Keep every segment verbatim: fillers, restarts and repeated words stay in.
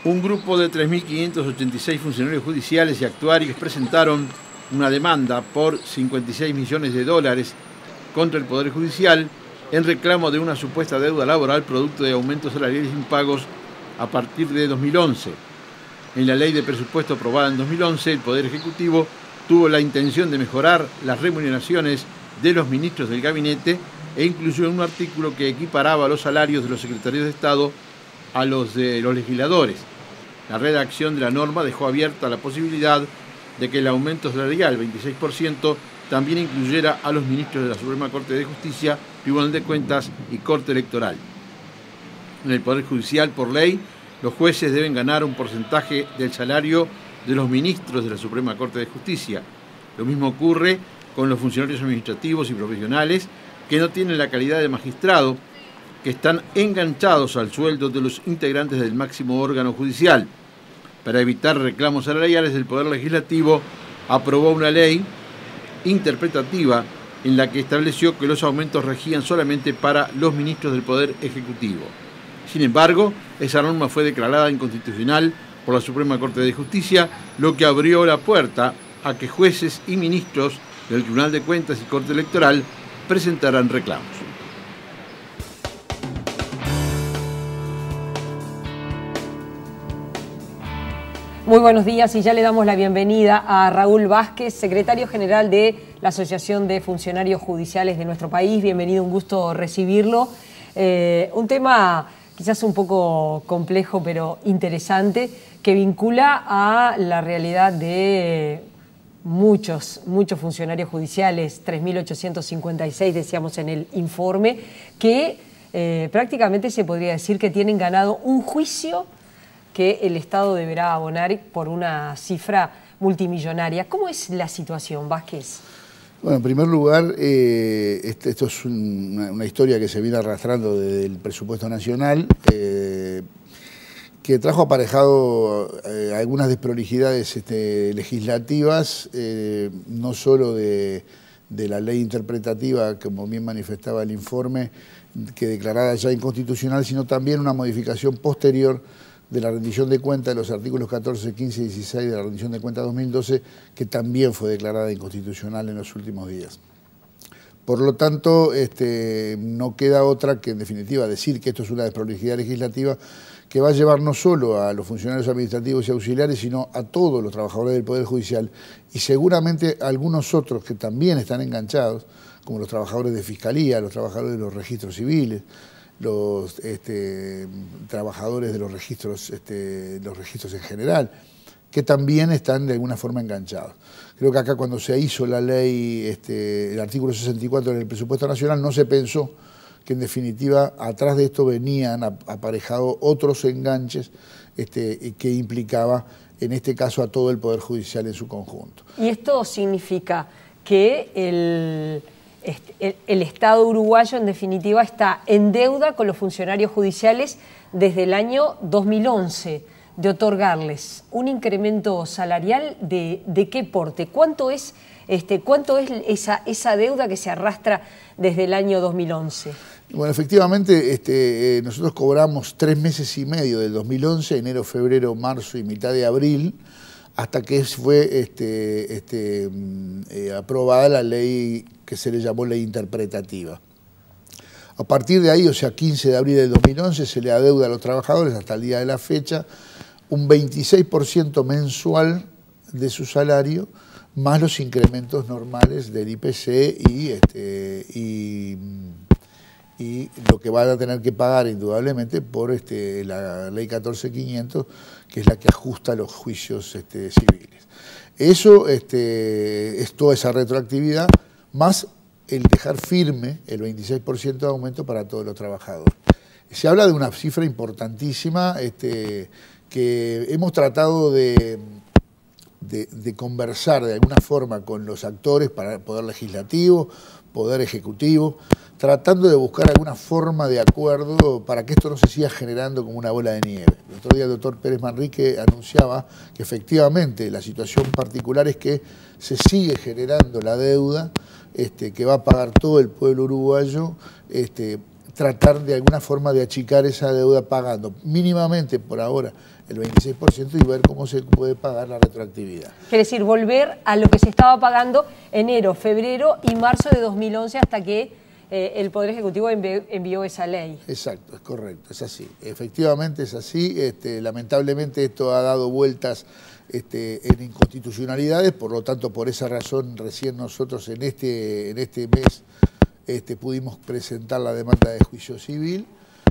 Un grupo de tres mil quinientos ochenta y seis funcionarios judiciales y actuarios presentaron una demanda por cincuenta y seis millones de dólares contra el Poder Judicial en reclamo de una supuesta deuda laboral producto de aumentos salariales impagos a partir de dos mil once. En la ley de presupuesto aprobada en dos mil once, el Poder Ejecutivo tuvo la intención de mejorar las remuneraciones de los ministros del gabinete e incluyó un artículo que equiparaba los salarios de los secretarios de Estado a los de los legisladores. La redacción de la norma dejó abierta la posibilidad de que el aumento salarial, veintiséis por ciento, también incluyera a los ministros de la Suprema Corte de Justicia, Tribunal de Cuentas y Corte Electoral. En el Poder Judicial, por ley, los jueces deben ganar un porcentaje del salario de los ministros de la Suprema Corte de Justicia. Lo mismo ocurre con los funcionarios administrativos y profesionales que no tienen la calidad de magistrado, que están enganchados al sueldo de los integrantes del máximo órgano judicial. Para evitar reclamos salariales, el Poder Legislativo aprobó una ley interpretativa en la que estableció que los aumentos regían solamente para los ministros del Poder Ejecutivo. Sin embargo, esa norma fue declarada inconstitucional por la Suprema Corte de Justicia, lo que abrió la puerta a que jueces y ministros del Tribunal de Cuentas y Corte Electoral presentaran reclamos. Muy buenos días y ya le damos la bienvenida a Raúl Vázquez, secretario general de la Asociación de Funcionarios Judiciales de nuestro país. Bienvenido, un gusto recibirlo. Eh, un tema quizás un poco complejo pero interesante que vincula a la realidad de muchos, muchos funcionarios judiciales, tres mil ochocientos cincuenta y seis decíamos en el informe, que eh, prácticamente se podría decir que tienen ganado un juicio que el Estado deberá abonar por una cifra multimillonaria. ¿Cómo es la situación, Vázquez? Bueno, en primer lugar, eh, este, esto es un, una, una historia que se viene arrastrando desde el presupuesto nacional, eh, que trajo aparejado eh, algunas desprolijidades este, legislativas, eh, no solo de, de la ley interpretativa, como bien manifestaba el informe, que declarada ya inconstitucional, sino también una modificación posterior de la rendición de cuentas de los artículos catorce, quince y dieciséis de la rendición de cuentas dos mil doce, que también fue declarada inconstitucional en los últimos días. Por lo tanto, este, no queda otra que, en definitiva, decir que esto es una desprolijidad legislativa que va a llevar no solo a los funcionarios administrativos y auxiliares, sino a todos los trabajadores del Poder Judicial y seguramente a algunos otros que también están enganchados, como los trabajadores de Fiscalía, los trabajadores de los registros civiles, los este, trabajadores de los registros, este, los registros en general, que también están de alguna forma enganchados. Creo que acá cuando se hizo la ley, este, el artículo sesenta y cuatro del presupuesto nacional, no se pensó que en definitiva atrás de esto venían aparejados otros enganches este, que implicaba en este caso a todo el Poder Judicial en su conjunto. Y esto significa que el... El, el Estado uruguayo, en definitiva, está en deuda con los funcionarios judiciales desde el año dos mil once, de otorgarles un incremento salarial de, de qué porte. ¿Cuánto es, este, cuánto es esa, esa deuda que se arrastra desde el año dos mil once? Bueno, efectivamente, este, eh, nosotros cobramos tres meses y medio del dos mil once, enero, febrero, marzo y mitad de abril, hasta que fue este, este, eh, aprobada la ley que se le llamó ley interpretativa. A partir de ahí, o sea, quince de abril del dos mil once, se le adeuda a los trabajadores hasta el día de la fecha un veintiséis por ciento mensual de su salario, más los incrementos normales del I P C y, este, y, y lo que van a tener que pagar indudablemente por este, la ley catorce mil quinientos, que es la que ajusta los juicios este, civiles. Eso este, es toda esa retroactividad, más el dejar firme el veintiséis por ciento de aumento para todos los trabajadores. Se habla de una cifra importantísima este, que hemos tratado de, de, de conversar de alguna forma con los actores para el Poder Legislativo, Poder Ejecutivo, tratando de buscar alguna forma de acuerdo para que esto no se siga generando como una bola de nieve. El otro día el doctor Pérez Manrique anunciaba que efectivamente la situación particular es que se sigue generando la deuda este, que va a pagar todo el pueblo uruguayo este, tratar de alguna forma de achicar esa deuda pagando mínimamente por ahora el veintiséis por ciento y ver cómo se puede pagar la retroactividad. Quiere decir, volver a lo que se estaba pagando enero, febrero y marzo de dos mil once hasta que eh, el Poder Ejecutivo envió, envió esa ley. Exacto, es correcto, es así. Efectivamente es así. Este, lamentablemente esto ha dado vueltas Este, en inconstitucionalidades, por lo tanto, por esa razón, recién nosotros en este, en este mes este, pudimos presentar la demanda de juicio civil,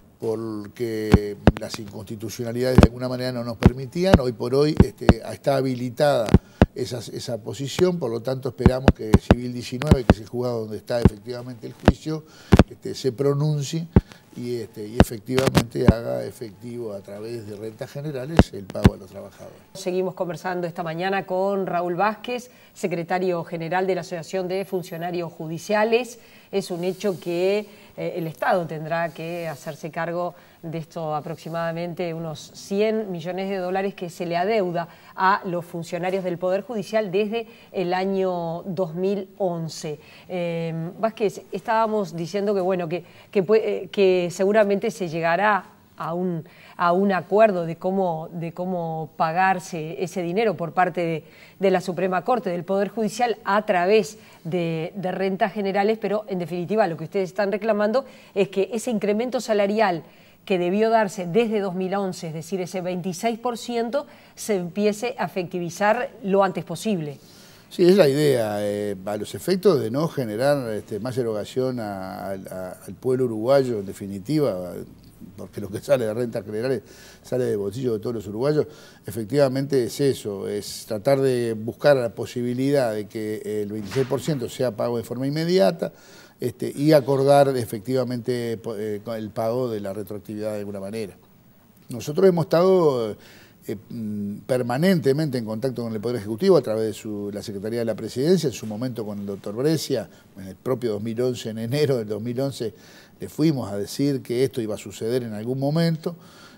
porque las inconstitucionalidades de alguna manera no nos permitían. Hoy por hoy este, está habilitada esa, esa posición, por lo tanto esperamos que Civil diecinueve, que es el juzgado donde está efectivamente el juicio, este, se pronuncie y, este, y efectivamente haga efectivo a través de rentas generales el pago a los trabajadores. Seguimos conversando esta mañana con Raúl Vázquez, secretario general de la Asociación de Funcionarios Judiciales. Es un hecho que eh, el Estado tendrá que hacerse cargo de esto, aproximadamente unos cien millones de dólares que se le adeuda a los funcionarios del Poder Judicial desde el año dos mil once. Eh, Vázquez, estábamos diciendo que, bueno, que, que, que seguramente se llegará a un, a un acuerdo de cómo, de cómo pagarse ese dinero por parte de, de la Suprema Corte, del Poder Judicial, a través de, de rentas generales, pero en definitiva lo que ustedes están reclamando es que ese incremento salarial que debió darse desde dos mil once, es decir, ese veintiséis por ciento, se empiece a efectivizar lo antes posible. Sí, es la idea, eh, a los efectos de no generar este, más erogación a, a, al pueblo uruguayo, en definitiva, porque lo que sale de rentas generales sale del bolsillo de todos los uruguayos. Efectivamente es eso, es tratar de buscar la posibilidad de que el veintiséis por ciento sea pago de forma inmediata, este, y acordar efectivamente eh, el pago de la retroactividad de alguna manera. Nosotros hemos estado eh, permanentemente en contacto con el Poder Ejecutivo a través de su, la Secretaría de la Presidencia, en su momento con el doctor Brescia, en el propio dos mil once, en enero del dos mil once, le fuimos a decir que esto iba a suceder en algún momento,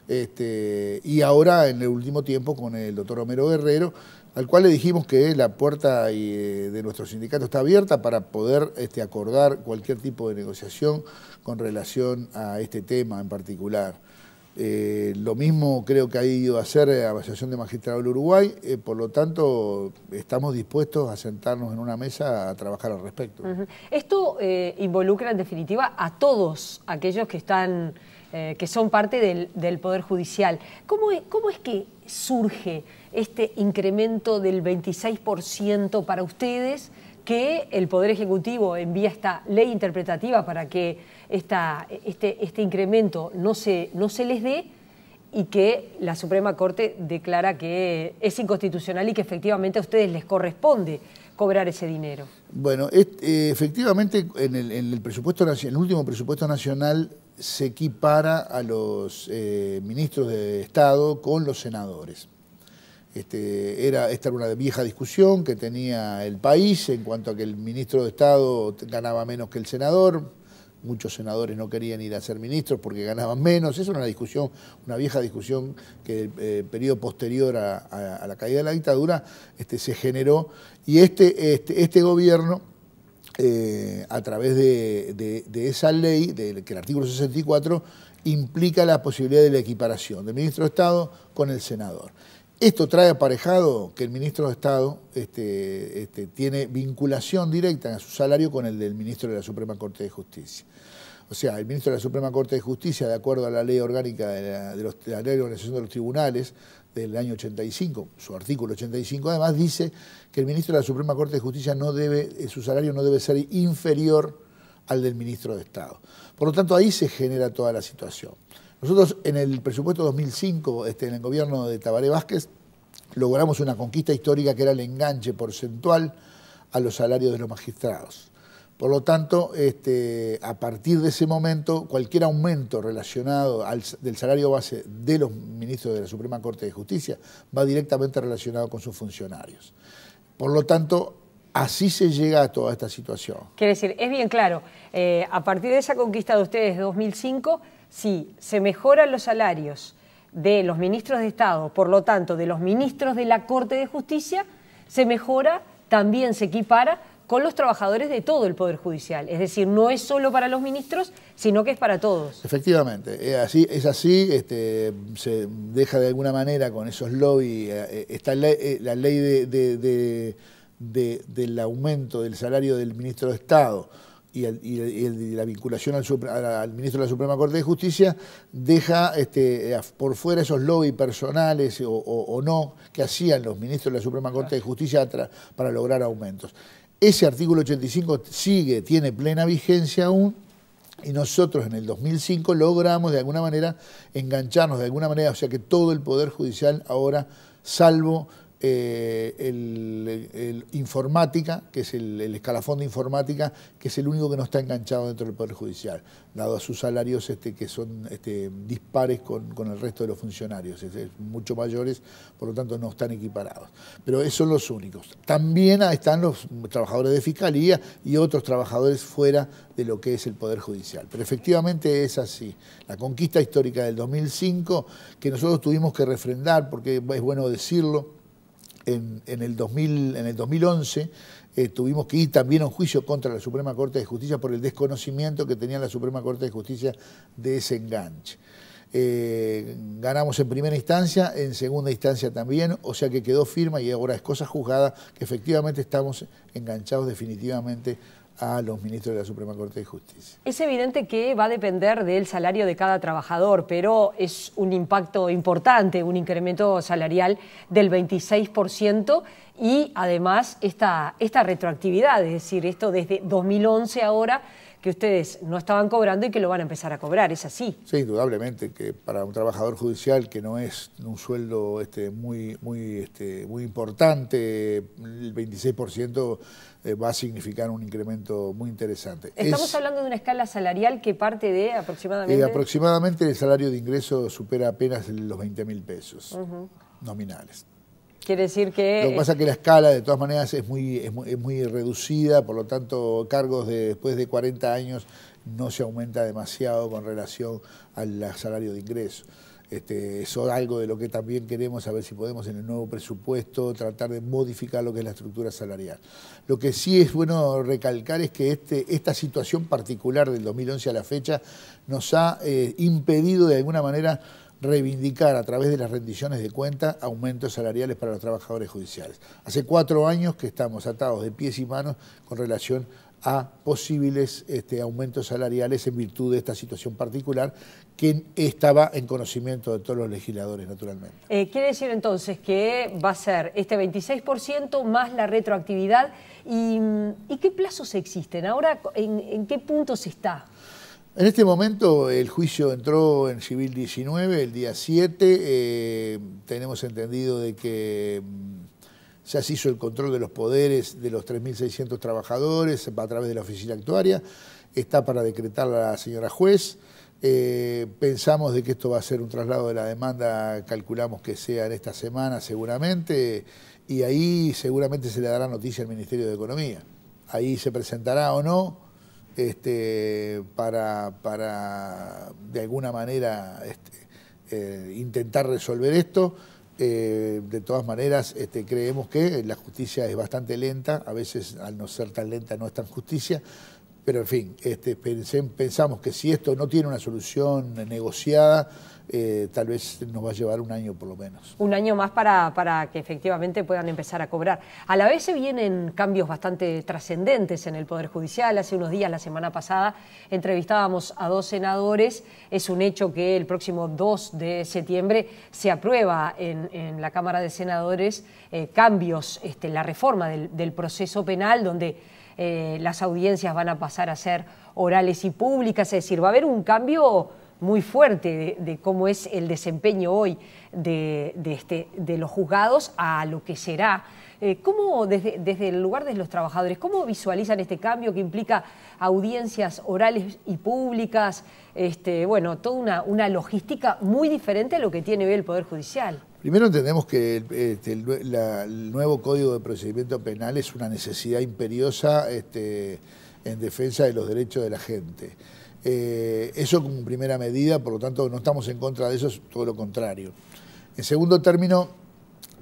este, y ahora en el último tiempo con el doctor Homero Guerrero, al cual le dijimos que la puerta de nuestro sindicato está abierta para poder este, acordar cualquier tipo de negociación con relación a este tema en particular. Eh, lo mismo creo que ha ido a hacer la Asociación de Magistrados del Uruguay, eh, por lo tanto estamos dispuestos a sentarnos en una mesa a trabajar al respecto. Uh-huh. Esto eh, involucra en definitiva a todos aquellos que están, eh, que son parte del, del Poder Judicial. ¿Cómo es, cómo es que surge este incremento del veintiséis por ciento para ustedes, que el Poder Ejecutivo envía esta ley interpretativa para que esta, este, este incremento no se, no se les dé, y que la Suprema Corte declara que es inconstitucional y que efectivamente a ustedes les corresponde cobrar ese dinero? Bueno, es, eh, efectivamente en el, en el presupuesto en el último presupuesto nacional se equipara a los eh, ministros de Estado con los senadores. Este, era, esta era una vieja discusión que tenía el país en cuanto a que el ministro de Estado ganaba menos que el senador. Muchos senadores no querían ir a ser ministros porque ganaban menos. Esa era una discusión, una vieja discusión que el eh, periodo posterior a, a, a la caída de la dictadura este, se generó. Y este, este, este gobierno, eh, a través de, de, de esa ley, de, que el artículo sesenta y cuatro, implica la posibilidad de la equiparación del ministro de Estado con el senador. Esto trae aparejado que el ministro de Estado este, este, tiene vinculación directa en su salario con el del ministro de la Suprema Corte de Justicia. O sea, el ministro de la Suprema Corte de Justicia, de acuerdo a la ley orgánica de la, de los, de la ley de organización de los tribunales del año ochenta y cinco, su artículo ochenta y cinco, además dice que el ministro de la Suprema Corte de Justicia no debe, su salario no debe ser inferior al del ministro de Estado. Por lo tanto, ahí se genera toda la situación. Nosotros en el presupuesto dos mil cinco, este, en el gobierno de Tabaré Vázquez, logramos una conquista histórica que era el enganche porcentual a los salarios de los magistrados. Por lo tanto, este, a partir de ese momento, cualquier aumento relacionado al, del salario base de los ministros de la Suprema Corte de Justicia va directamente relacionado con sus funcionarios. Por lo tanto, así se llega a toda esta situación. Quiere decir, es bien claro, eh, a partir de esa conquista de ustedes de dos mil cinco, si se mejoran los salarios de los ministros de Estado, por lo tanto de los ministros de la Corte de Justicia, se mejora, también se equipara con los trabajadores de todo el Poder Judicial. Es decir, no es solo para los ministros, sino que es para todos. Efectivamente, es así, es así este, se deja de alguna manera con esos lobbies, eh, está la, eh, la ley de, de, de, de, del aumento del salario del ministro de Estado, y, el, y, el, y, el, y la vinculación al, al ministro de la Suprema Corte de Justicia deja este, por fuera esos lobbies personales o, o, o no que hacían los ministros de la Suprema Corte de Justicia para lograr aumentos. Ese artículo ochenta y cinco sigue, tiene plena vigencia aún, y nosotros en el dos mil cinco logramos de alguna manera engancharnos de alguna manera, o sea que todo el Poder Judicial ahora, salvo Eh, el, el informática, que es el, el escalafón de informática, que es el único que no está enganchado dentro del Poder Judicial, dado a sus salarios este, que son este, dispares con, con el resto de los funcionarios, es, es, mucho mayores, por lo tanto no están equiparados. Pero esos son los únicos. También están los trabajadores de Fiscalía y otros trabajadores fuera de lo que es el Poder Judicial. Pero efectivamente es así. La conquista histórica del dos mil cinco, que nosotros tuvimos que refrendar, porque es bueno decirlo, En, en, el dos mil, en el dos mil once eh, tuvimos que ir también a un juicio contra la Suprema Corte de Justicia por el desconocimiento que tenía la Suprema Corte de Justicia de ese enganche. Eh, ganamos en primera instancia, en segunda instancia también, o sea que quedó firme y ahora es cosa juzgada que efectivamente estamos enganchados definitivamente a los ministros de la Suprema Corte de Justicia. Es evidente que va a depender del salario de cada trabajador, pero es un impacto importante, un incremento salarial del veintiséis por ciento y además esta, esta retroactividad, es decir, esto desde dos mil once ahora, que ustedes no estaban cobrando y que lo van a empezar a cobrar, ¿es así? Sí, indudablemente, que para un trabajador judicial que no es un sueldo este, muy, muy, este, muy importante, el veintiséis por ciento va a significar un incremento muy interesante. Estamos es, hablando de una escala salarial que parte de aproximadamente... Eh, aproximadamente el salario de ingreso supera apenas los veinte mil pesos uh-huh. nominales. Quiere decir que... Lo que pasa es que la escala, de todas maneras, es muy, es muy, es muy reducida, por lo tanto, cargos de después de cuarenta años no se aumenta demasiado con relación al salario de ingreso. Este, eso es algo de lo que también queremos, a ver si podemos en el nuevo presupuesto tratar de modificar lo que es la estructura salarial. Lo que sí es bueno recalcar es que este, esta situación particular del dos mil once a la fecha nos ha eh, impedido de alguna manera reivindicar a través de las rendiciones de cuenta aumentos salariales para los trabajadores judiciales. Hace cuatro años que estamos atados de pies y manos con relación a posibles este, aumentos salariales en virtud de esta situación particular que estaba en conocimiento de todos los legisladores, naturalmente. Eh, quiere decir entonces que va a ser este veintiséis por ciento más la retroactividad. ¿Y, y qué plazos existen? Ahora, ¿en, en qué puntos está? En este momento el juicio entró en Civil diecinueve, el día siete, eh, tenemos entendido de que ya se hizo el control de los poderes de los tres mil seiscientos trabajadores a través de la oficina actuaria, está para decretar la señora juez, eh, pensamos de que esto va a ser un traslado de la demanda, calculamos que sea en esta semana seguramente, y ahí seguramente se le dará noticia al Ministerio de Economía, ahí se presentará o no, Este, para, para de alguna manera este, eh, intentar resolver esto. Eh, de todas maneras, este, creemos que la justicia es bastante lenta, a veces al no ser tan lenta no es tan justicia, pero en fin, este, pensamos que si esto no tiene una solución negociada, eh, tal vez nos va a llevar un año por lo menos. Un año más para, para que efectivamente puedan empezar a cobrar. A la vez se vienen cambios bastante trascendentes en el Poder Judicial. Hace unos días, la semana pasada, entrevistábamos a dos senadores. Es un hecho que el próximo dos de septiembre se aprueba en, en la Cámara de Senadores eh, cambios, este, la reforma del, del proceso penal, donde eh, las audiencias van a pasar a ser orales y públicas. Es decir, va a haber un cambio muy fuerte de, de cómo es el desempeño hoy de, de, este, de los juzgados a lo que será. Eh, ¿Cómo, desde, desde el lugar de los trabajadores, cómo visualizan este cambio que implica audiencias orales y públicas? Este, bueno, toda una, una logística muy diferente a lo que tiene hoy el Poder Judicial. Primero entendemos que el, este, el, la, el nuevo Código de Procedimiento Penal es una necesidad imperiosa este, en defensa de los derechos de la gente. Eh, eso como primera medida, por lo tanto no estamos en contra de eso, es todo lo contrario. En segundo término,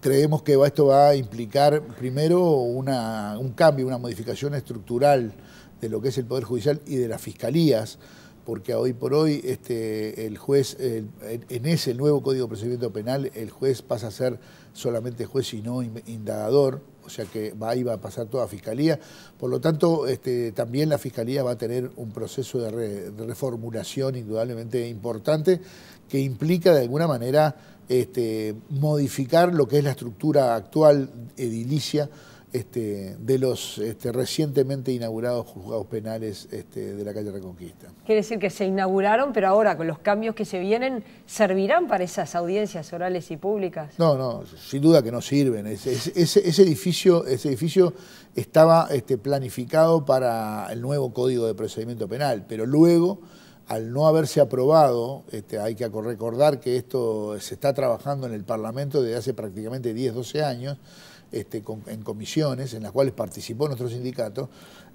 creemos que esto va a implicar primero una, un cambio, una modificación estructural de lo que es el Poder Judicial y de las fiscalías, porque hoy por hoy este, el juez, el, en ese nuevo Código de Procedimiento Penal, el juez pasa a ser solamente juez y no indagador, o sea que va, ahí va a pasar toda Fiscalía. Por lo tanto, este, también la Fiscalía va a tener un proceso de, re, de reformulación indudablemente importante que implica de alguna manera este, modificar lo que es la estructura actual edilicia Este, de los este, recientemente inaugurados juzgados penales este, de la calle Reconquista. Quiere decir que se inauguraron, pero ahora con los cambios que se vienen, ¿servirán para esas audiencias orales y públicas? No, no, sin duda que no sirven. Ese, ese, ese, edificio, ese edificio estaba este, planificado para el nuevo Código de Procedimiento Penal, pero luego, al no haberse aprobado, este, hay que recordar que esto se está trabajando en el Parlamento desde hace prácticamente diez, doce años, Este, con, en comisiones en las cuales participó nuestro sindicato,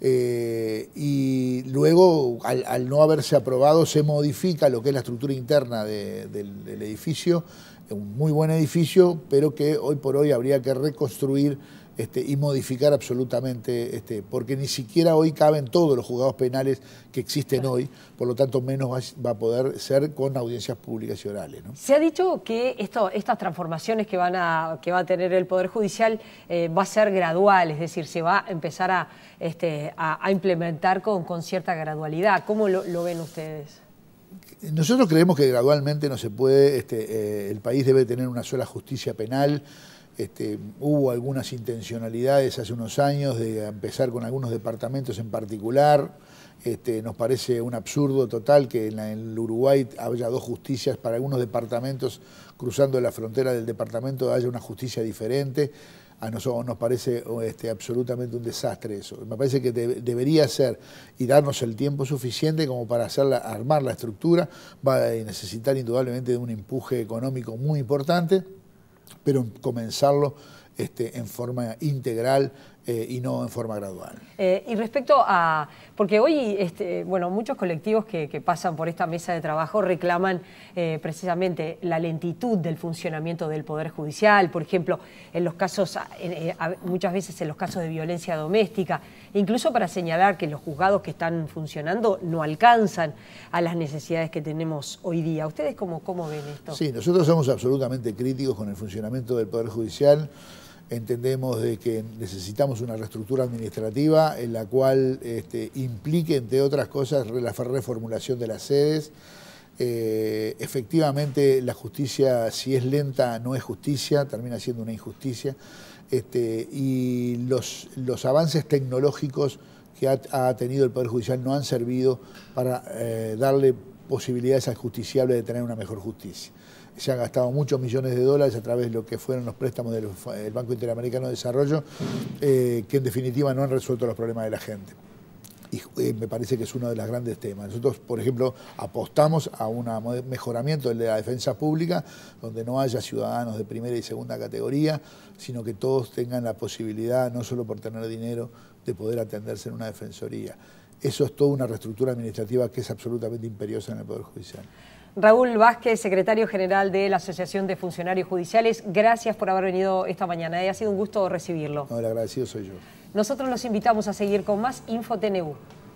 eh, y luego al, al no haberse aprobado se modifica lo que es la estructura interna de, del, del edificio, un muy buen edificio, pero que hoy por hoy habría que reconstruir este, y modificar absolutamente, este, porque ni siquiera hoy caben todos los juzgados penales que existen hoy, por lo tanto menos va, va a poder ser con audiencias públicas y orales, ¿no? Se ha dicho que esto, estas transformaciones que, van a, que va a tener el Poder Judicial eh, va a ser gradual, es decir, se va a empezar a, este, a, a implementar con, con cierta gradualidad. ¿Cómo lo, lo ven ustedes? Nosotros creemos que gradualmente no se puede, este, eh, el país debe tener una sola justicia penal. Este, hubo algunas intencionalidades hace unos años de empezar con algunos departamentos en particular. Este, nos parece un absurdo total que en, la, en el Uruguay haya dos justicias para algunos departamentos, cruzando la frontera del departamento haya una justicia diferente. A nosotros nos parece este, absolutamente un desastre eso. Me parece que de, debería ser y darnos el tiempo suficiente como para hacerla, armar la estructura. Va a necesitar indudablemente de un empuje económico muy importante, pero comenzarlo este, en forma integral eh, y no en forma gradual. Eh, y respecto a, porque hoy, este, bueno, muchos colectivos que, que pasan por esta mesa de trabajo reclaman eh, precisamente la lentitud del funcionamiento del Poder Judicial, por ejemplo, en los casos, en, eh, muchas veces en los casos de violencia doméstica, incluso para señalar que los juzgados que están funcionando no alcanzan a las necesidades que tenemos hoy día. ¿Ustedes cómo, cómo ven esto? Sí, nosotros somos absolutamente críticos con el funcionamiento del Poder Judicial. Entendemos de que necesitamos una reestructura administrativa en la cual este, implique, entre otras cosas, la reformulación de las sedes. Eh, efectivamente, la justicia, si es lenta, no es justicia, termina siendo una injusticia. Este, y los, los avances tecnológicos que ha, ha tenido el Poder Judicial no han servido para eh, darle posibilidades al justiciable de tener una mejor justicia. Se han gastado muchos millones de dólares a través de lo que fueron los préstamos del Banco Interamericano de Desarrollo, eh, que en definitiva no han resuelto los problemas de la gente. Y eh, me parece que es uno de los grandes temas. Nosotros, por ejemplo, apostamos a un mejoramiento de la defensa pública, donde no haya ciudadanos de primera y segunda categoría, sino que todos tengan la posibilidad, no solo por tener dinero, de poder atenderse en una defensoría. Eso es toda una reestructura administrativa que es absolutamente imperiosa en el Poder Judicial. Raúl Vázquez, secretario general de la Asociación de Funcionarios Judiciales, gracias por haber venido esta mañana. Ha sido un gusto recibirlo. No, el agradecido soy yo. Nosotros los invitamos a seguir con más Info T N U.